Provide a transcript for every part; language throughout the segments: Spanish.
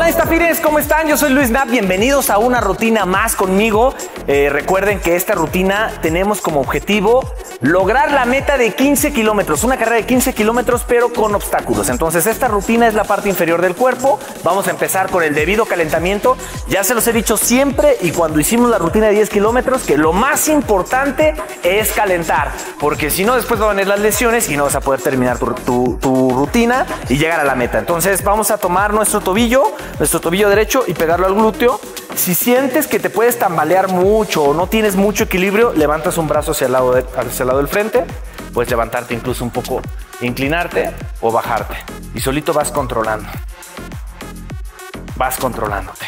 Hola Instafines, ¿cómo están? Yo soy Luis Knapp, bienvenidos a una rutina más conmigo. Recuerden que esta rutina tenemos como objetivo lograr la meta de 15 kilómetros, una carrera de 15 kilómetros pero con obstáculos. Entonces esta rutina es la parte inferior del cuerpo. Vamos a empezar con el debido calentamiento. Ya se los he dicho siempre y cuando hicimos la rutina de 10 kilómetros que lo más importante es calentar, porque si no después van a venir las lesiones y no vas a poder terminar tu rutina y llegar a la meta. Entonces vamos a tomar nuestro tobillo derecho y pegarlo al glúteo. Si sientes que te puedes tambalear mucho o no tienes mucho equilibrio, levantas un brazo hacia el lado del frente. Puedes levantarte incluso un poco, inclinarte o bajarte. Y solito vas controlando. Vas controlándote.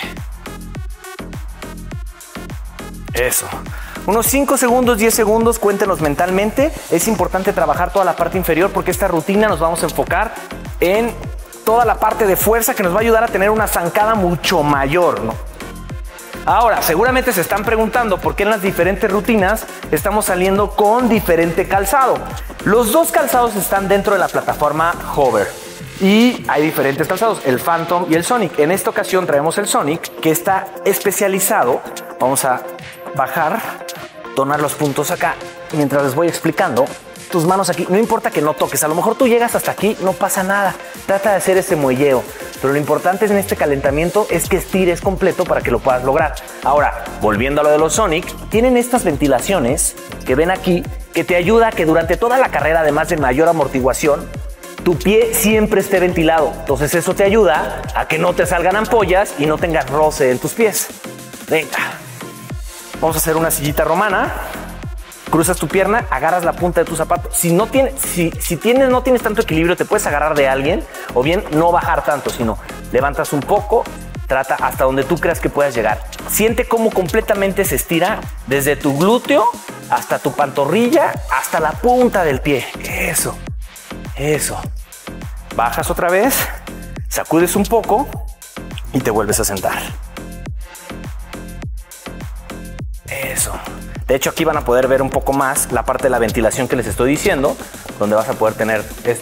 Eso. Unos 5 segundos, 10 segundos, cuéntenos mentalmente. Es importante trabajar toda la parte inferior porque esta rutina nos vamos a enfocar en toda la parte de fuerza que nos va a ayudar a tener una zancada mucho mayor, ¿no? Ahora, seguramente se están preguntando por qué en las diferentes rutinas estamos saliendo con diferente calzado. Los dos calzados están dentro de la plataforma Hover y hay diferentes calzados, el Phantom y el Sonic. En esta ocasión traemos el Sonic, que está especializado. Vamos a bajar, donar los puntos acá mientras les voy explicando. Tus manos aquí, no importa que no toques, a lo mejor tú llegas hasta aquí, no pasa nada. Trata de hacer ese muelleo, pero lo importante en este calentamiento es que estires completo para que lo puedas lograr. Ahora, volviendo a lo de los Sonic, tienen estas ventilaciones que ven aquí que te ayuda a que durante toda la carrera, además de mayor amortiguación, tu pie siempre esté ventilado. Entonces eso te ayuda a que no te salgan ampollas y no tengas roce en tus pies. Venga, vamos a hacer una sillita romana. Cruzas tu pierna, agarras la punta de tu zapato. Si no tienes tanto equilibrio, te puedes agarrar de alguien o bien no bajar tanto, sino levantas un poco, trata hasta donde tú creas que puedas llegar. Siente cómo completamente se estira desde tu glúteo hasta tu pantorrilla, hasta la punta del pie. Eso, eso. Bajas otra vez, sacudes un poco y te vuelves a sentar. Eso. De hecho, aquí van a poder ver un poco más la parte de la ventilación que les estoy diciendo, donde vas a poder tener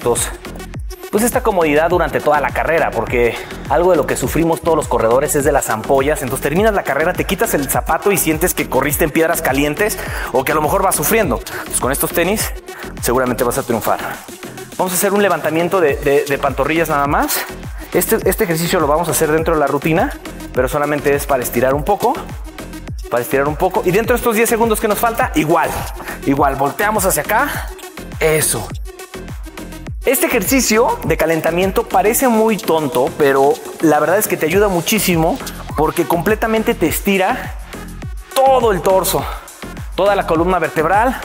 esta comodidad durante toda la carrera, porque algo de lo que sufrimos todos los corredores es de las ampollas. Entonces terminas la carrera, te quitas el zapato y sientes que corriste en piedras calientes o que a lo mejor vas sufriendo. Pues con estos tenis seguramente vas a triunfar. Vamos a hacer un levantamiento de pantorrillas nada más. Este ejercicio lo vamos a hacer dentro de la rutina, pero solamente es para estirar un poco. Y dentro de estos 10 segundos que nos falta, igual, volteamos hacia acá, eso. Este ejercicio de calentamiento parece muy tonto, pero la verdad es que te ayuda muchísimo porque completamente te estira todo el torso, toda la columna vertebral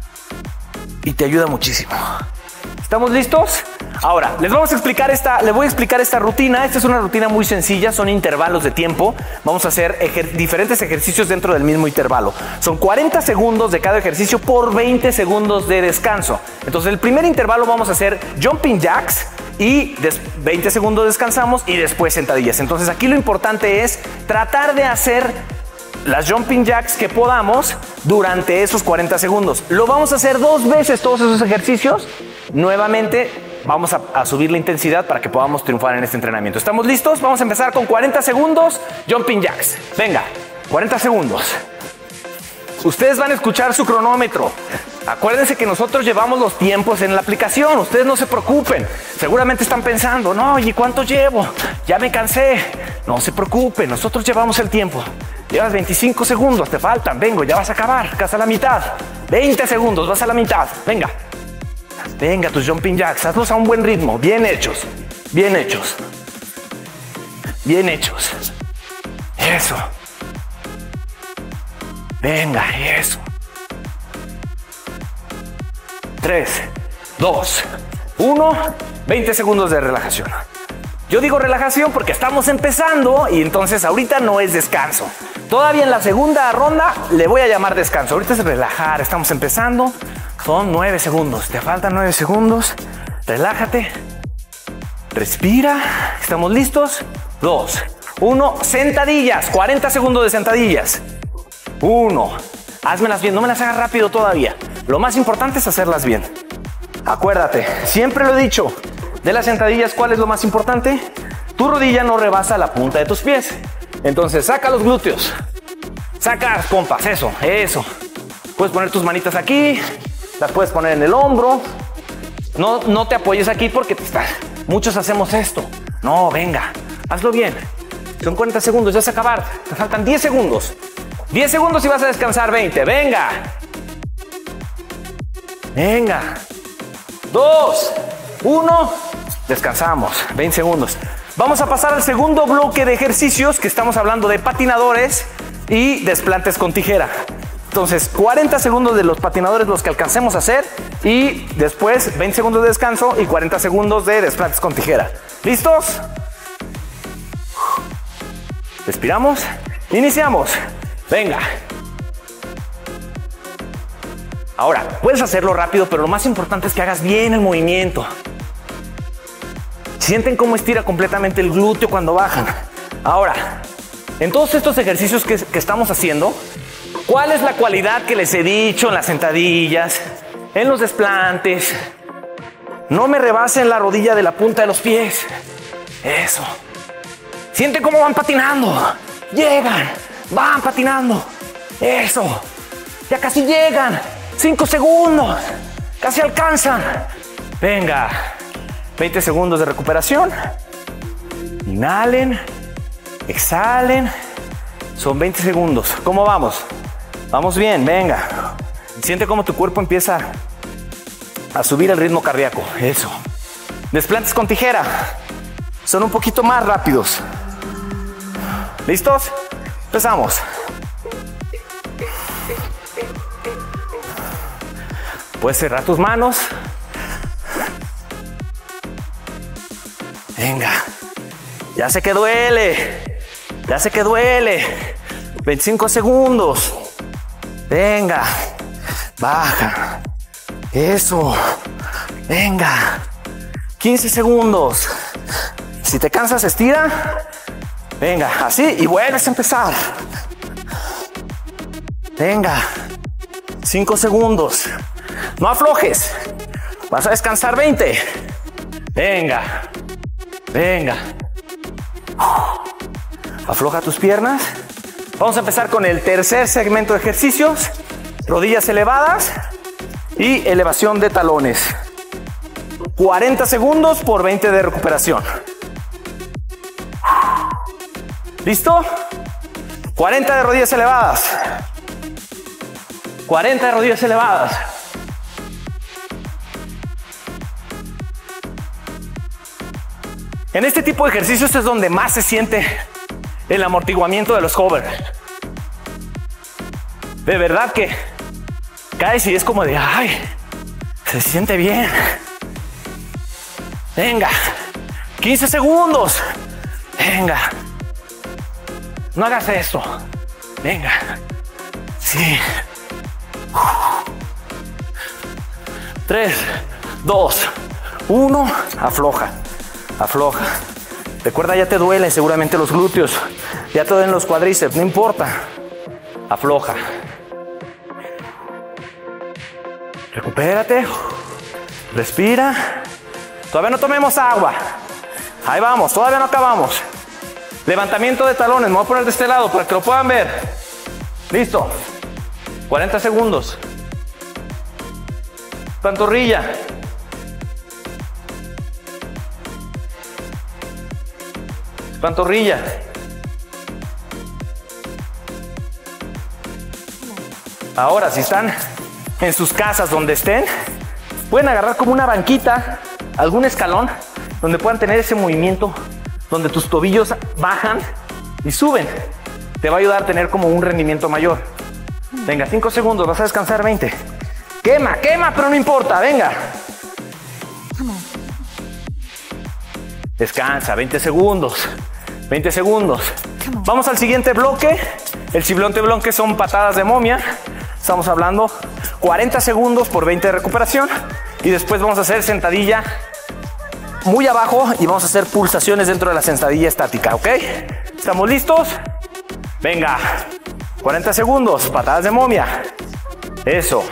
y te ayuda muchísimo. ¿Estamos listos? Ahora, les voy a explicar esta rutina. Esta es una rutina muy sencilla, son intervalos de tiempo. Vamos a hacer diferentes ejercicios dentro del mismo intervalo. Son 40 segundos de cada ejercicio por 20 segundos de descanso. Entonces, el primer intervalo vamos a hacer jumping jacks y 20 segundos descansamos y después sentadillas. Entonces, aquí lo importante es tratar de hacer las jumping jacks que podamos durante esos 40 segundos. Lo vamos a hacer 2 veces todos esos ejercicios. Nuevamente vamos a subir la intensidad para que podamos triunfar en este entrenamiento. ¿Estamos listos? Vamos a empezar con 40 segundos jumping jacks. Venga, 40 segundos. Ustedes van a escuchar su cronómetro. Acuérdense que nosotros llevamos los tiempos en la aplicación. Ustedes no se preocupen. Seguramente están pensando, no, ¿y cuánto llevo? Ya me cansé. No se preocupen, nosotros llevamos el tiempo. Llevas 25 segundos, te faltan. Vengo, ya vas a acabar, casi a la mitad. 20 segundos, vas a la mitad. Venga. Venga, tus jumping jacks, hazlos a un buen ritmo. Bien hechos, bien hechos. Bien hechos. Eso. Venga, eso. 3, 2, 1. 20 segundos de relajación. Yo digo relajación porque estamos empezando y entonces ahorita no es descanso. Todavía en la segunda ronda le voy a llamar descanso. Ahorita es relajar, estamos empezando. Son 9 segundos, te faltan 9 segundos. Relájate. Respira. ¿Estamos listos? 2, 1. Sentadillas, 40 segundos de sentadillas. 1. Házmelas bien, no me las hagas rápido todavía. Lo más importante es hacerlas bien. Acuérdate, siempre lo he dicho. De las sentadillas, ¿cuál es lo más importante? tu rodilla no rebasa la punta de tus pies. Entonces saca los glúteos, saca las pompas, eso. Puedes poner tus manitas aquí, las puedes poner en el hombro. No te apoyes aquí porque muchos hacemos esto. No, venga, hazlo bien. Son 40 segundos, ya se acabar. Te faltan 10 segundos. 10 segundos y vas a descansar 20. Venga. Venga. 2, 1. Descansamos. 20 segundos. Vamos a pasar al segundo bloque de ejercicios que estamos hablando de patinadores y desplantes con tijera. Entonces, 40 segundos de los patinadores los que alcancemos a hacer y después 20 segundos de descanso y 40 segundos de desplantes con tijera. ¿Listos? Respiramos. Iniciamos. Venga. Ahora, puedes hacerlo rápido, pero lo más importante es que hagas bien el movimiento. Sienten cómo estira completamente el glúteo cuando bajan. Ahora, en todos estos ejercicios que estamos haciendo, ¿cuál es la cualidad que les he dicho en las sentadillas, en los desplantes? No me rebasen la rodilla de la punta de los pies. Eso. Sienten cómo van patinando. Llegan. Van patinando. Eso. Ya casi llegan. 5 segundos. Casi alcanzan. Venga. 20 segundos de recuperación. Inhalen. Exhalen. Son 20 segundos. ¿Cómo vamos? Vamos bien, venga. Siente cómo tu cuerpo empieza a subir el ritmo cardíaco. Eso. Desplantes con tijera. Son un poquito más rápidos. ¿Listos? Empezamos. Puedes cerrar tus manos. Venga. Ya sé que duele. Ya sé que duele. 25 segundos. Venga. Baja. Eso. Venga. 15 segundos. Si te cansas, estira. Venga, así y vuelves a empezar. Venga. 5 segundos. No aflojes. Vas a descansar 20. Venga. Venga. Afloja tus piernas. Vamos a empezar con el tercer segmento de ejercicios. Rodillas elevadas y elevación de talones. 40 segundos por 20 de recuperación. ¿Listo? 40 de rodillas elevadas. 40 de rodillas elevadas. En este tipo de ejercicios es donde más se siente el amortiguamiento de los hover. De verdad que caes y es como de, ay, se siente bien. Venga, 15 segundos. Venga. No hagas esto. Venga. Sí. 3, 2, 1. Afloja. Afloja. Recuerda, ya te duelen seguramente los glúteos. Ya te duelen los cuádriceps. No importa. Afloja. Recupérate. Respira. Todavía no tomemos agua. Ahí vamos. Todavía no acabamos. Levantamiento de talones. Me voy a poner de este lado para que lo puedan ver. Listo. 40 segundos. Pantorrilla. Pantorrilla. Ahora, si están en sus casas donde estén, pueden agarrar como una banquita, algún escalón, donde puedan tener ese movimiento, donde tus tobillos bajan y suben. Te va a ayudar a tener como un rendimiento mayor. Venga, 5 segundos, vas a descansar 20. Quema, quema, pero no importa, venga. Descansa, 20 segundos. 20 segundos. Vamos al siguiente bloque. El siguiente bloque son patadas de momia. Estamos hablando 40 segundos por 20 de recuperación. Y después vamos a hacer sentadilla muy abajo y vamos a hacer pulsaciones dentro de la sentadilla estática, ¿ok? ¿Estamos listos? Venga. 40 segundos, patadas de momia. Eso.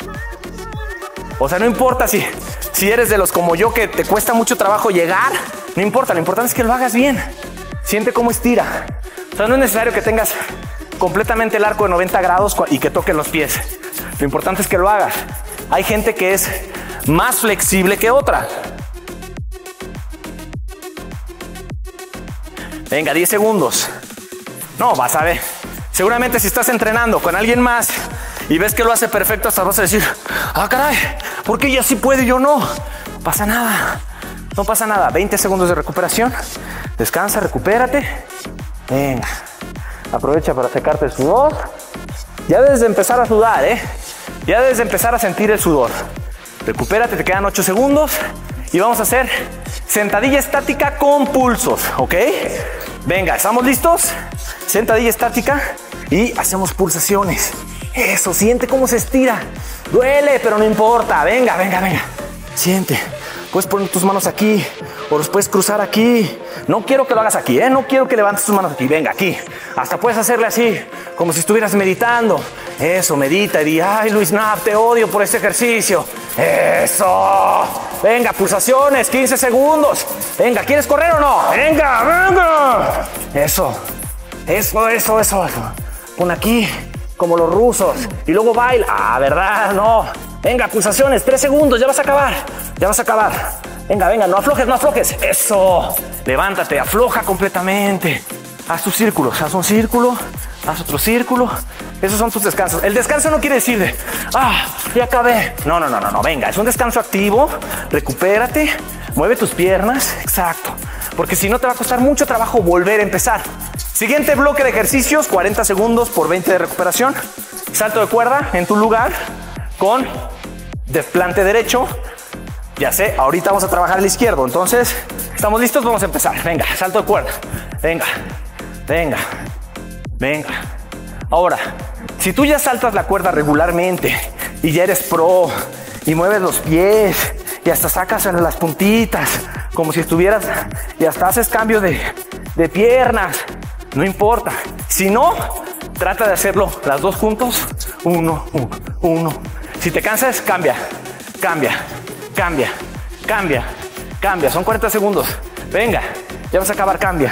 O sea, no importa si eres de los como yo que te cuesta mucho trabajo llegar, No importa, lo importante es que lo hagas bien. Siente cómo estira. O sea, no es necesario que tengas completamente el arco de 90 grados y que toquen los pies. Lo importante es que lo hagas. Hay gente que es más flexible que otra. Venga, 10 segundos. No, vas a ver. Seguramente si estás entrenando con alguien más y ves que lo hace perfecto, hasta vas a decir, ah, caray, ¿por qué ella sí puede y yo no? No pasa nada. No pasa nada. 20 segundos de recuperación. Descansa, recupérate. Venga. Aprovecha para secarte el sudor. Ya debes de empezar a sudar, Ya debes de empezar a sentir el sudor. Recupérate, te quedan 8 segundos. Y vamos a hacer sentadilla estática con pulsos, ¿ok? Venga, ¿estamos listos? Sentadilla estática y hacemos pulsaciones. Eso, siente cómo se estira. Duele, pero no importa. Venga, venga, venga. Siente. Puedes poner tus manos aquí o los puedes cruzar aquí. No quiero que lo hagas aquí, No quiero que levantes tus manos aquí. Venga, aquí. Hasta puedes hacerle así, como si estuvieras meditando. Eso, medita y di, ay, Luis Knapp, te odio por este ejercicio. Eso. Venga, pulsaciones, 15 segundos. Venga, ¿quieres correr o no? Venga, venga. Eso. Eso. Pon aquí, como los rusos. Y luego baila. Ah, ¿verdad? No. Venga, pulsaciones, 3 segundos, ya vas a acabar. Ya vas a acabar. Venga, venga, no aflojes. Eso. Levántate, afloja completamente. Haz tus círculos, haz un círculo, haz otro círculo. Esos son tus descansos. El descanso no quiere decir de, ya acabé. No. Venga, es un descanso activo. Recupérate, mueve tus piernas. Exacto. Porque si no te va a costar mucho trabajo volver a empezar. Siguiente bloque de ejercicios, 40 segundos por 20 de recuperación. Salto de cuerda en tu lugar con desplante derecho. Ya sé, ahorita vamos a trabajar el izquierdo. Entonces, ¿estamos listos? Vamos a empezar. Venga, salto de cuerda. Venga. Ahora, si tú ya saltas la cuerda regularmente y ya eres pro y mueves los pies y hasta sacas las puntitas como si estuvieras y hasta haces cambio de piernas, no importa. Si no, trata de hacerlo las dos juntos. Uno. Si te cansas, cambia. Son 40 segundos. Venga, ya vas a acabar. Cambia.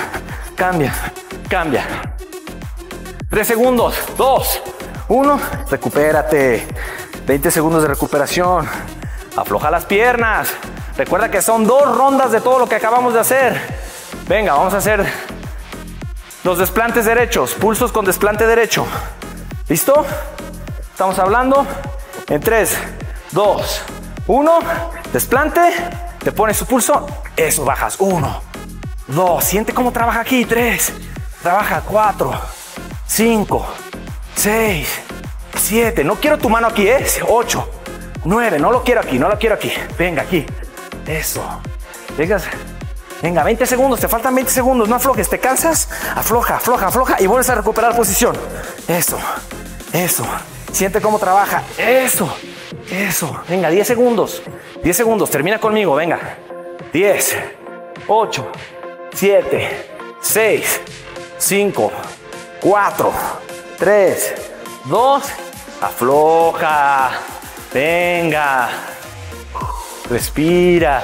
3 segundos. 2, 1. Recupérate. 20 segundos de recuperación. Afloja las piernas. Recuerda que son 2 rondas de todo lo que acabamos de hacer. Venga, vamos a hacer los desplantes derechos. Pulsos con desplante derecho. ¿Listo? Estamos hablando en 3, 2, 1. Desplante. Te pones su pulso. Eso, bajas. 1, 2. Siente cómo trabaja aquí. 3. Trabaja. 4, 5, 6, 7. No quiero tu mano aquí, 8, 9. No lo quiero aquí. Venga, aquí. Eso. Venga, 20 segundos. Te faltan 20 segundos. No aflojes. ¿Te cansas? Afloja. Y vuelves a recuperar posición. Eso. Siente cómo trabaja. Eso. Venga, 10 segundos. Termina conmigo. Venga. 10, 8, 7, 6, 5, 4, 3, 2. Afloja. Venga. Respira.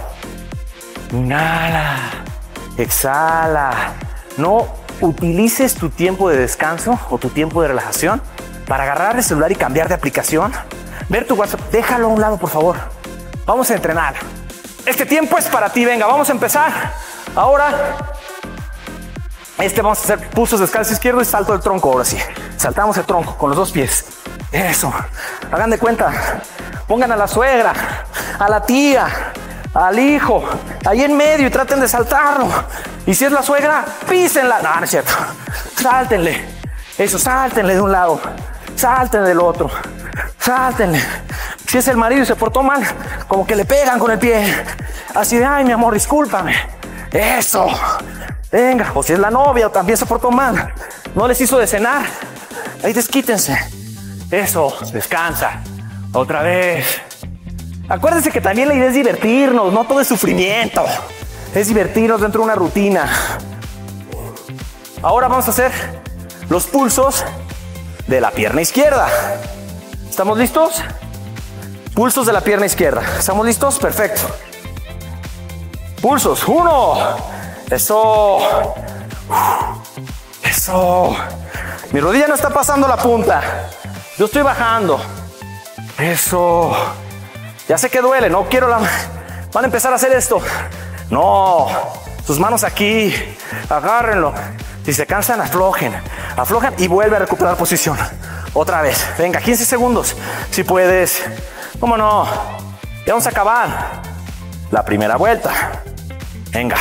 Inhala. Exhala. No utilices tu tiempo de descanso o tu tiempo de relajación para agarrar el celular y cambiar de aplicación. Ver tu WhatsApp. Déjalo a un lado, por favor. Vamos a entrenar. Este tiempo es para ti. Venga, vamos a empezar. Ahora, vamos a hacer pulsos descalzo izquierdo y salto del tronco. Ahora sí. Saltamos el tronco con los 2 pies. Eso. Hagan de cuenta. Pongan a la suegra, a la tía, al hijo, ahí en medio y traten de saltarlo. Y si es la suegra, písenla. No es cierto. Sáltenle. Eso, sáltenle de un lado. Sáltenle del otro. Sáltenle. Si es el marido y se portó mal, como que le pegan con el pie. Así de, ay, mi amor, discúlpame. Eso. Venga. O si es la novia o también se portó mal, no les hizo de cenar, ahí desquítense. Eso. Descansa. Otra vez. Acuérdense que también la idea es divertirnos, no todo es sufrimiento. Es divertirnos dentro de una rutina. Ahora vamos a hacer los pulsos de la pierna izquierda. ¿Estamos listos? Pulsos de la pierna izquierda. ¿Estamos listos? Perfecto. Pulsos. 1. Eso. Eso. Mi rodilla no está pasando la punta. Yo estoy bajando. Eso. Ya sé que duele, no quiero la... Van a empezar a hacer esto. No. Sus manos aquí. Agárrenlo. Si se cansan, aflojen. Aflojan y vuelve a recuperar posición. Otra vez. Venga, 15 segundos. Si puedes. ¿Cómo no? Ya vamos a acabar. La primera vuelta. Venga.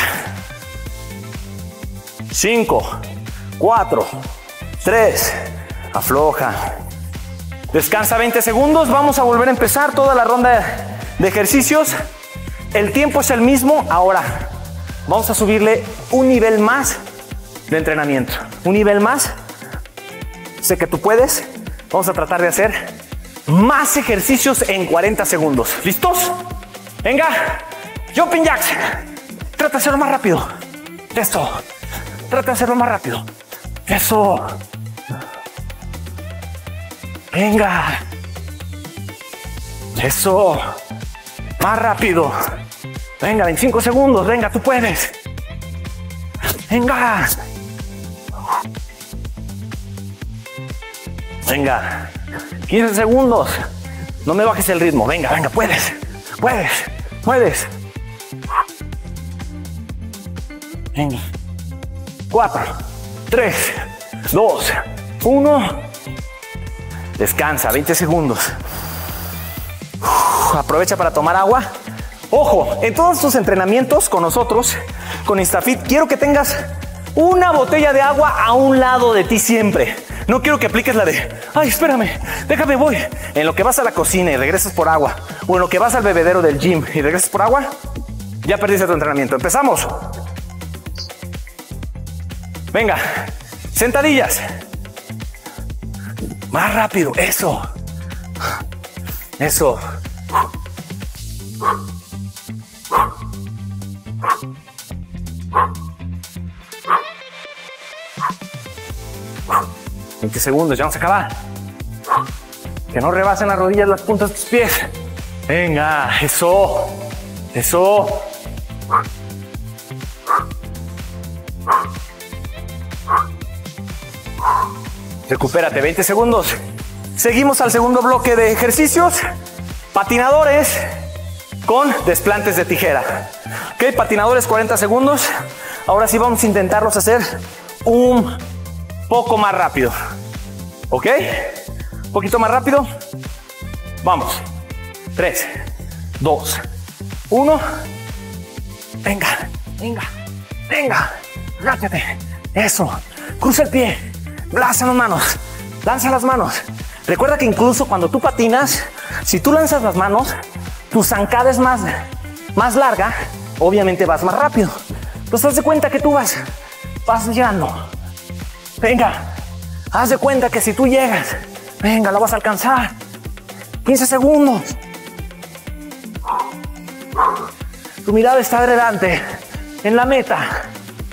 5, 4, 3. Afloja. Descansa 20 segundos. Vamos a volver a empezar toda la ronda de ejercicios. El tiempo es el mismo. Ahora vamos a subirle un nivel más de entrenamiento. Un nivel más. Sé que tú puedes. Vamos a tratar de hacer más ejercicios en 40 segundos. ¿Listos? Venga. Jumping jacks. Trata de hacerlo más rápido. Eso. Trata de hacerlo más rápido. Eso. Venga. Eso. Más rápido. Venga, 25 segundos. Venga, tú puedes. Venga. Venga. 15 segundos. No me bajes el ritmo. Venga, venga, puedes. Puedes. Puedes. Venga. 4, 3, 2, 1. Descansa, 20 segundos. Aprovecha para tomar agua. Ojo, en todos tus entrenamientos con nosotros, con Instafit, quiero que tengas una botella de agua a un lado de ti siempre. No quiero que apliques la de, ay, espérame, déjame, voy. En lo que vas a la cocina y regresas por agua, o en lo que vas al bebedero del gym y regresas por agua, ya perdiste tu entrenamiento. Empezamos. Venga, sentadillas. Más rápido, eso. Eso. ¿20 segundos? Ya vamos a acabar. Que no rebasen las rodillas las puntas de tus pies. Venga, eso. Eso. Recupérate, 20 segundos. Seguimos al segundo bloque de ejercicios. Patinadores con desplantes de tijera. Ok, patinadores 40 segundos. Ahora sí vamos a intentarlos hacer un poco más rápido. Ok, un poquito más rápido. Vamos. 3, 2, 1. Venga, venga, venga. Agáchate. Eso. Cruza el pie. Lanza las manos. Lanza las manos. Recuerda que incluso cuando tú patinas, si tú lanzas las manos, tu zancada es más larga, obviamente vas más rápido. Entonces haz de cuenta que tú vas llegando. Venga, haz de cuenta que si tú llegas, venga, lo vas a alcanzar. 15 segundos. Tu mirada está adelante, en la meta.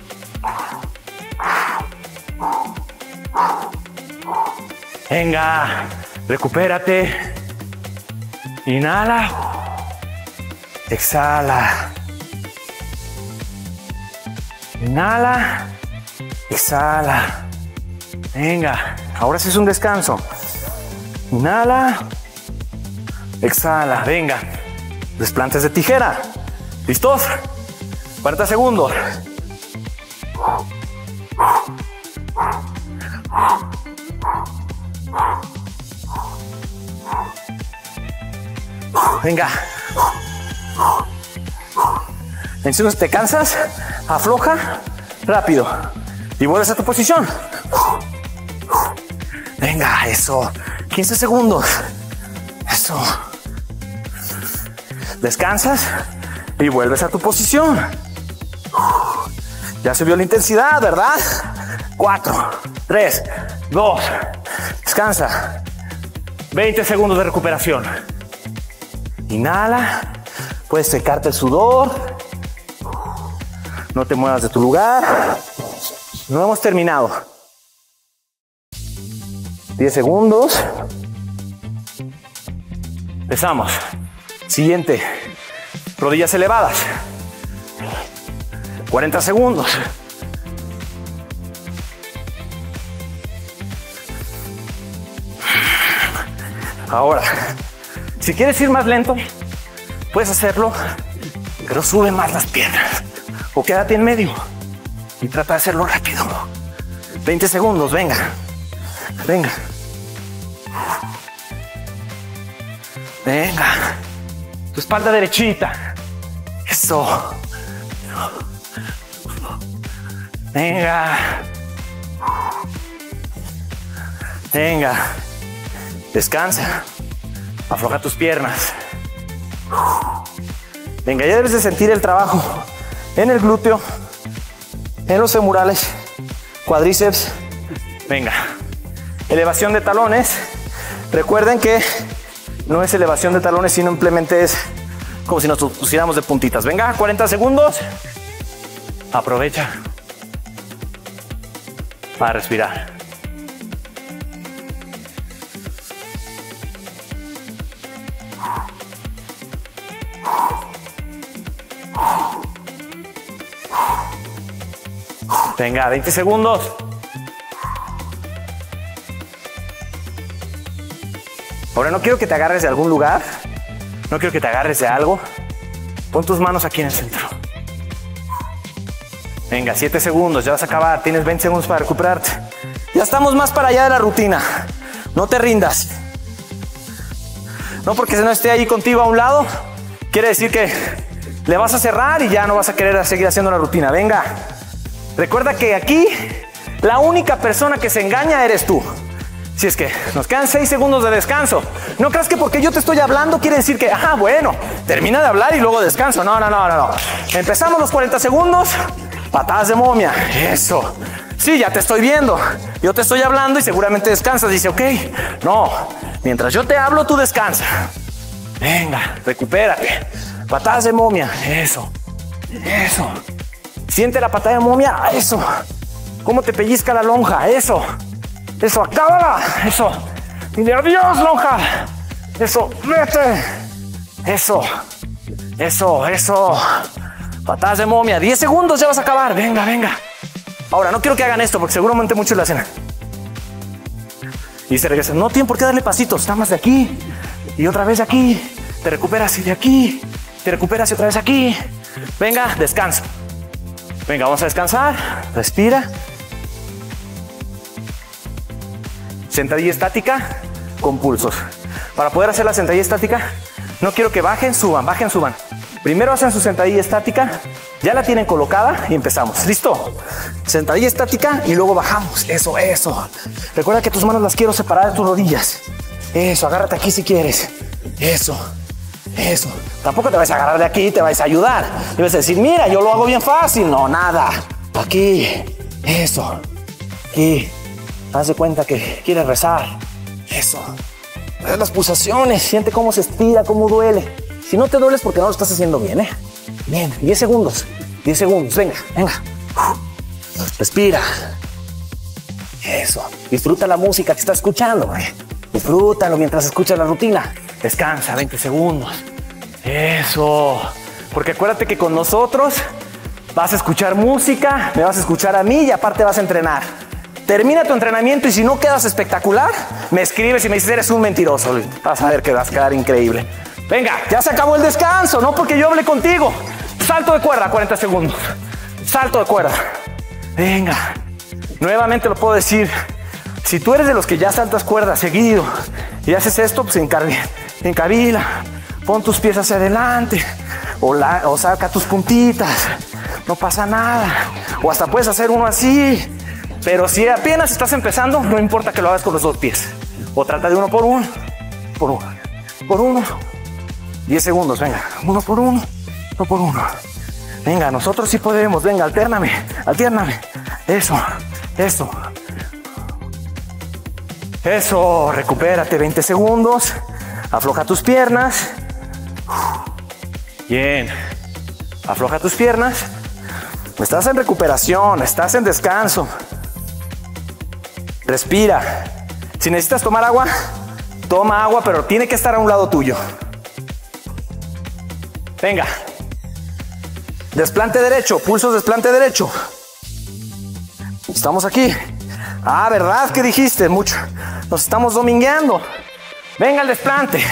Venga, recupérate. Inhala. Exhala. Inhala. Exhala. Venga, ahora sí es un descanso. Inhala. Exhala. Venga. Desplantes de tijera. ¿Listos? 40 segundos. Venga. Entonces te cansas, afloja, rápido. Y vuelves a tu posición. Venga, eso. 15 segundos. Eso. Descansas y vuelves a tu posición. Ya se vio la intensidad, ¿verdad? 4, 3, 2. Descansa. 20 segundos de recuperación. Inhala. Puedes secarte el sudor. No te muevas de tu lugar. No hemos terminado. 10 segundos. Empezamos. Siguiente. Rodillas elevadas. 40 segundos. Ahora, si quieres ir más lento, puedes hacerlo, pero sube más las piernas. O quédate en medio y trata de hacerlo rápido. 20 segundos, venga. Venga. Venga. Tu espalda derechita. Eso. Venga. Venga. Descansa. Afloja tus piernas. Venga, ya debes de sentir el trabajo en el glúteo, en los femorales, cuádriceps. Venga. Elevación de talones. Recuerden que no es elevación de talones, sino simplemente es como si nos pusiéramos de puntitas. Venga, 40 segundos. Aprovecha para respirar. Venga, 20 segundos. Ahora no quiero que te agarres de algún lugar. No quiero que te agarres de algo. Pon tus manos aquí en el centro. Venga, 7 segundos, ya vas a acabar. Tienes 20 segundos para recuperarte. Ya estamos más para allá de la rutina. No te rindas. No porque no esté ahí contigo a un lado, quiere decir que le vas a cerrar y ya no vas a querer seguir haciendo la rutina. Venga. Recuerda que aquí la única persona que se engaña eres tú. Si es que nos quedan 6 segundos de descanso. No creas que porque yo te estoy hablando quiere decir que, bueno, termina de hablar y luego descanso. No. Empezamos los 40 segundos. Patadas de momia. Eso. Sí, ya te estoy viendo. Yo te estoy hablando y seguramente descansas. Dice, ok. No. Mientras yo te hablo, tú descansa. Venga, recupérate. Patadas de momia. Eso. Siente la patada de momia. Eso. Cómo te pellizca la lonja. Eso, acábala. Eso. Dile adiós, lonja. Eso, vete. Eso. Patadas de momia. 10 segundos, ya vas a acabar. Venga. Ahora, no quiero que hagan esto porque seguramente muchos lo hacen. Y se regresan. No tienen por qué darle pasitos. Nada más de aquí. Y otra vez de aquí. Te recuperas y de aquí. Te recuperas y otra vez aquí. Venga, descanso. Venga, vamos a descansar. Respira. Sentadilla estática con pulsos. Para poder hacer la sentadilla estática, no quiero que bajen, suban. Primero hacen su sentadilla estática, ya la tienen colocada y empezamos. ¿Listo? Sentadilla estática y luego bajamos. Eso. Recuerda que tus manos las quiero separar de tus rodillas. Eso, agárrate aquí si quieres. Eso. Tampoco te vas a agarrar de aquí y te vas a ayudar. Y vas a decir, mira, yo lo hago bien fácil. No, nada. Aquí. Eso. Aquí. Haz de cuenta que quieres rezar. Eso. Las pulsaciones. Siente cómo se estira, cómo duele. Si no te duele es porque no lo estás haciendo bien, ¿eh? Bien. 10 segundos. Venga. Respira. Eso. Disfruta la música que estás escuchando. Disfrútalo mientras escuchas la rutina. Descansa 20 segundos. Eso. Porque acuérdate que con nosotros vas a escuchar música, me vas a escuchar a mí y aparte vas a entrenar. Termina tu entrenamiento y si no quedas espectacular, me escribes y me dices, eres un mentiroso. Vas a ver que vas a quedar increíble. Venga, ya se acabó el descanso, no porque yo hable contigo. Salto de cuerda, 40 segundos. Salto de cuerda. Venga. Nuevamente lo puedo decir. Si tú eres de los que ya saltas cuerda seguido y haces esto, pues encabila. Pon tus pies hacia adelante. O saca tus puntitas. No pasa nada. O hasta puedes hacer uno así. Pero si apenas estás empezando, no importa que lo hagas con los dos pies. O trata de uno por uno. Por uno. 10 segundos, venga. Uno por uno. Venga, nosotros sí podemos. Venga, altérname. Eso, recupérate 20 segundos. Afloja tus piernas. Bien. Afloja tus piernas. Estás en recuperación, estás en descanso. Respira. Si necesitas tomar agua, toma agua, pero tiene que estar a un lado tuyo. Venga. Desplante derecho, pulsos desplante derecho. Estamos aquí. Ah, ¿verdad? ¿Qué dijiste? Mucho. Nos estamos domingueando. Venga el desplante.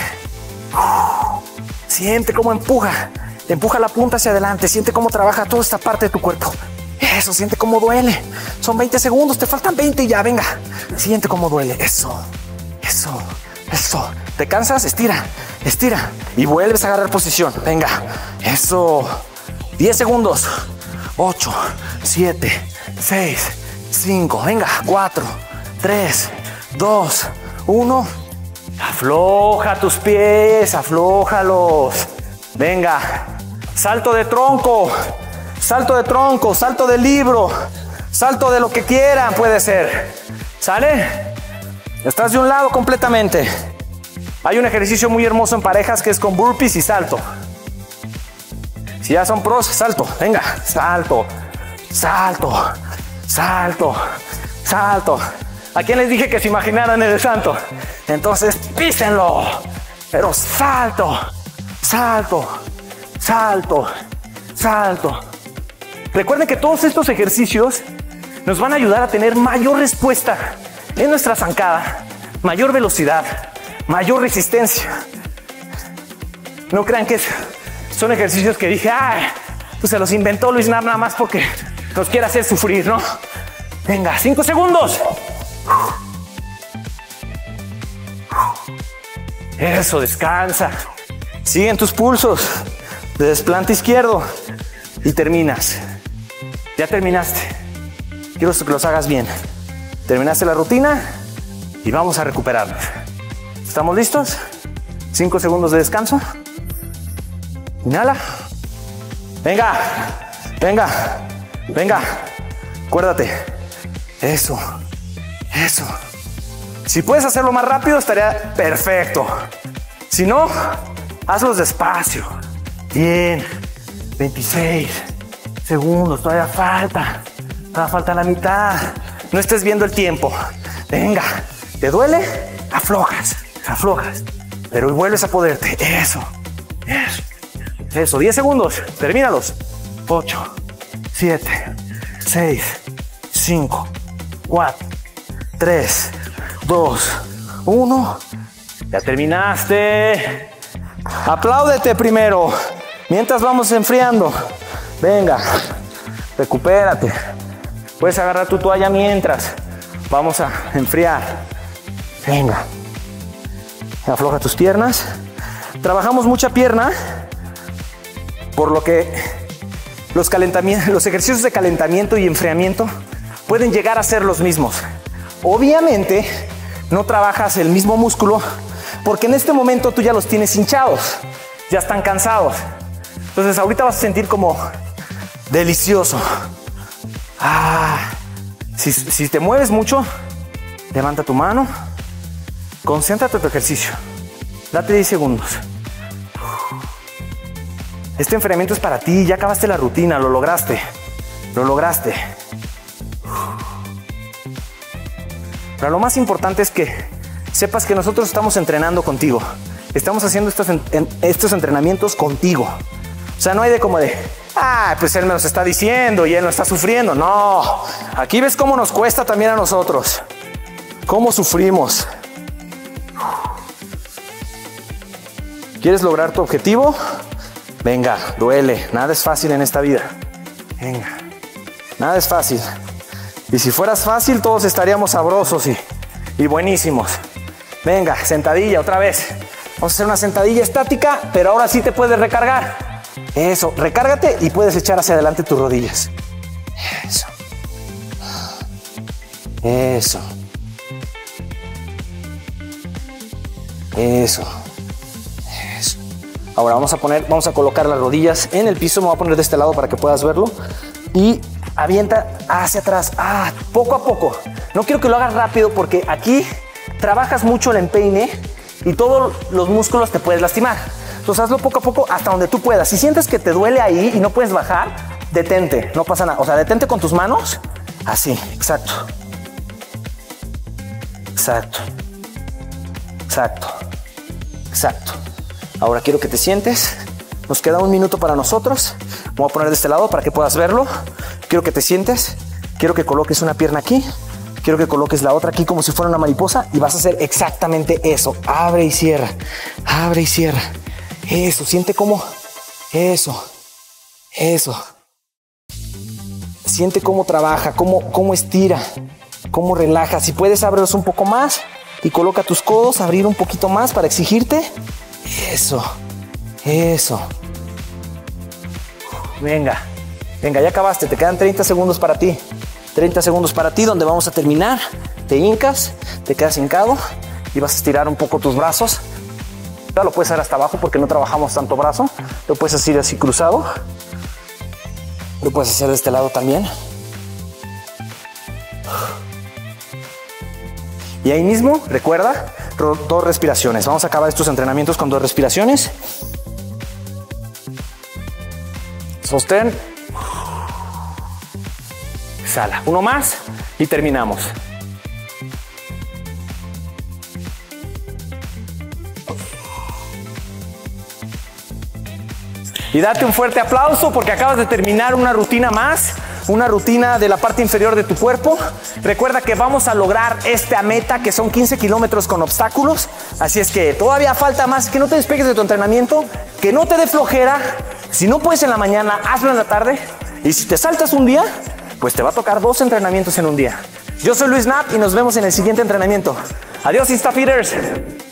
Siente cómo empuja. Empuja la punta hacia adelante. Siente cómo trabaja toda esta parte de tu cuerpo. Eso, siente cómo duele. Son 20 segundos, te faltan 20 y ya, venga. Siente cómo duele. Eso, eso, eso. ¿Te cansas? Estira, estira. Y vuelves a agarrar posición. Venga, eso. 10 segundos. 8, 7, 6, 5. Venga, 4, 3, 2, 1. Afloja tus pies, aflójalos. Venga, salto de tronco. Salto de tronco, salto de libro, salto de lo que quieran puede ser. ¿Sale? Estás de un lado completamente. Hay un ejercicio muy hermoso en parejas que es con burpees y salto. Si ya son pros, salto. Venga, salto, salto, salto, salto. ¿A quién les dije que se imaginaran el salto? Entonces písenlo. Pero salto, salto, salto, salto. Recuerden que todos estos ejercicios nos van a ayudar a tener mayor respuesta en nuestra zancada, mayor velocidad, mayor resistencia. No crean que son ejercicios que dije, pues se los inventó Luis nada más porque nos quiere hacer sufrir, ¿no? Venga, 5 segundos. Eso, descansa. Siguen tus pulsos de desplante izquierdo y terminas. Ya terminaste. Quiero que los hagas bien. Terminaste la rutina y vamos a recuperarnos. ¿Estamos listos? 5 segundos de descanso. Inhala. Venga, venga, venga. Acuérdate. Eso, eso. Si puedes hacerlo más rápido, estaría perfecto. Si no, hazlos despacio. Bien. 26 segundos, todavía falta la mitad. No estés viendo el tiempo. Venga, ¿te duele? Aflojas, aflojas, pero vuelves a poderte. Eso, eso, eso. 10 segundos, termínalos. 8, 7, 6, 5, 4, 3, 2, 1. Ya terminaste. Apláudete primero, mientras vamos enfriando. Venga, recupérate. Puedes agarrar tu toalla mientras vamos a enfriar. Venga, afloja tus piernas. Trabajamos mucha pierna, por lo que los ejercicios de calentamiento y enfriamiento pueden llegar a ser los mismos. Obviamente no trabajas el mismo músculo porque en este momento tú ya los tienes hinchados, ya están cansados. Entonces ahorita vas a sentir como delicioso. Si te mueves mucho, levanta tu mano, concéntrate en tu ejercicio, date 10 segundos. Este enfriamiento es para ti, ya acabaste la rutina, lo lograste, lo lograste. Pero lo más importante es que sepas que nosotros estamos entrenando contigo, estamos haciendo estos entrenamientos contigo. O sea, no hay de como de, pues él me los está diciendo y él no está sufriendo. No, aquí ves cómo nos cuesta también a nosotros, cómo sufrimos. ¿Quieres lograr tu objetivo? Venga, duele, nada es fácil en esta vida. Venga, nada es fácil. Y si fueras fácil, todos estaríamos sabrosos y buenísimos. Venga, sentadilla otra vez. Vamos a hacer una sentadilla estática, pero ahora sí te puedes recargar. Eso, recárgate y puedes echar hacia adelante tus rodillas. Eso. Eso. Eso. Eso. Ahora vamos a colocar las rodillas en el piso. Me voy a poner de este lado para que puedas verlo. Y avienta hacia atrás. Poco a poco. No quiero que lo hagas rápido porque aquí trabajas mucho el empeine y todos los músculos te puedes lastimar. Entonces hazlo poco a poco hasta donde tú puedas. Si sientes que te duele ahí y no puedes bajar, detente, no pasa nada. O sea, detente con tus manos. Así, exacto. Exacto. Exacto. Exacto. Ahora quiero que te sientes Nos queda 1 minuto para nosotros. Me voy a poner de este lado para que puedas verlo. Quiero que te sientes. Quiero que coloques una pierna aquí. Quiero que coloques la otra aquí como si fuera una mariposa y vas a hacer exactamente eso. Abre y cierra. Abre y cierra. Eso. Siente cómo. Eso. Eso. Siente cómo trabaja, cómo estira, cómo relaja. Si puedes, ábrelos un poco más y coloca tus codos, abrir un poquito más para exigirte. Eso. Eso. Venga. Venga, ya acabaste. Te quedan 30 segundos para ti. 30 segundos para ti, donde vamos a terminar. Te hincas, te quedas hincado y vas a estirar un poco tus brazos. Ya lo puedes hacer hasta abajo porque no trabajamos tanto brazo. Lo puedes hacer así cruzado. Lo puedes hacer de este lado también. Y ahí mismo, recuerda, 2 respiraciones. Vamos a acabar estos entrenamientos con 2 respiraciones. Sostén. Exhala. 1 más y terminamos. Y date un fuerte aplauso porque acabas de terminar una rutina más, una rutina de la parte inferior de tu cuerpo. Recuerda que vamos a lograr esta meta que son 15 kilómetros con obstáculos. Así es que todavía falta más. Que no te despegues de tu entrenamiento, que no te dé flojera. Si no puedes en la mañana, hazlo en la tarde. Y si te saltas un día, pues te va a tocar 2 entrenamientos en un día. Yo soy Luis Knapp y nos vemos en el siguiente entrenamiento. Adiós, InstaFitters.